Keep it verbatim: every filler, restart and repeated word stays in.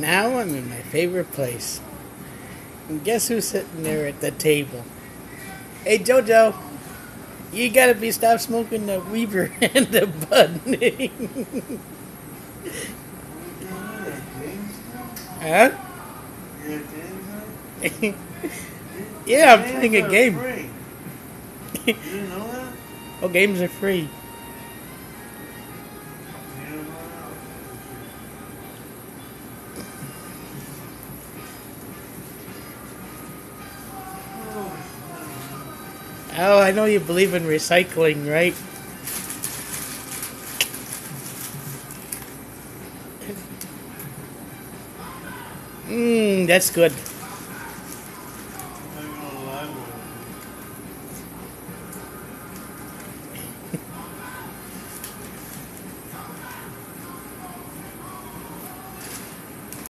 now I'm in my favorite place. And guess who's sitting there at the table? Hey, Jojo, you gotta be stop smoking the Weaver and the bud. Huh? Yeah, I'm playing a game. You didn't know that? Oh, games are free. Oh, I know you believe in recycling, right? Mmm, that's good.